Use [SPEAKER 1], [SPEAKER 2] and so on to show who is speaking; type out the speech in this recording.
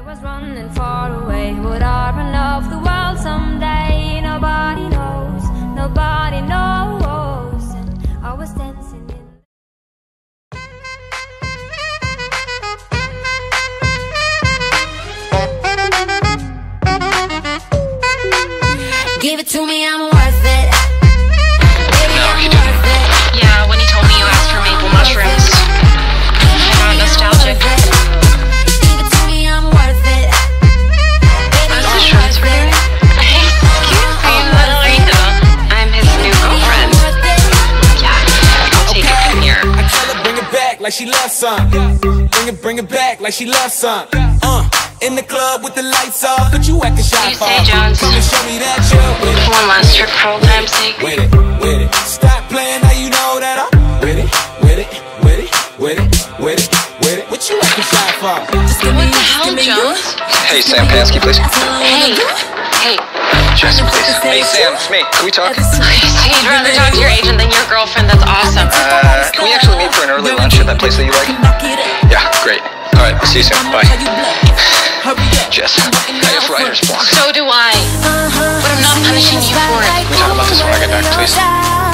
[SPEAKER 1] was running far away. Would I run off the world someday? Nobody knows, nobody knows. And I was dancing in. Give it to me, I'm worth it. Baby,
[SPEAKER 2] No,
[SPEAKER 1] I'm
[SPEAKER 2] you didn't.
[SPEAKER 1] worth it.
[SPEAKER 2] Yeah, when you told me you asked for maple mushrooms, I got nostalgic.
[SPEAKER 1] Give it to me, I'm worth it. Baby,
[SPEAKER 2] What's
[SPEAKER 1] I'm
[SPEAKER 2] the shorts
[SPEAKER 1] worth
[SPEAKER 2] we're
[SPEAKER 1] it.
[SPEAKER 2] doing? Hey, cute. I'm Margarita. I'm his new girlfriend. Yeah, I'll take it from here.
[SPEAKER 3] I tell her bring it back like she loves some. Bring it back like she loves some. In the club with the lights off, but you acting shy.
[SPEAKER 2] You say, Jones.
[SPEAKER 3] Come and show me that you're with it.
[SPEAKER 2] One last trick for old time's sake.
[SPEAKER 3] With it, with it. Stop playing, now you know that I'm with it, with it, with it, with it, with it, with it. What you acting shy for?
[SPEAKER 2] What the hell, Jones?
[SPEAKER 4] Hey, Sam, can I ask you, please?
[SPEAKER 2] Hey,
[SPEAKER 4] Jess, please. Hey, Sam, it's me. Can we talk?
[SPEAKER 2] so you'd rather talk to your agent than your girlfriend? That's awesome.
[SPEAKER 4] Can we actually meet for an early lunch at that place that you like? Yeah, great. All right, I'll see you soon. Bye. Jess, I have writer's block.
[SPEAKER 2] So do I. But I'm not punishing you for it.
[SPEAKER 4] Can we talk about this when I get back, please?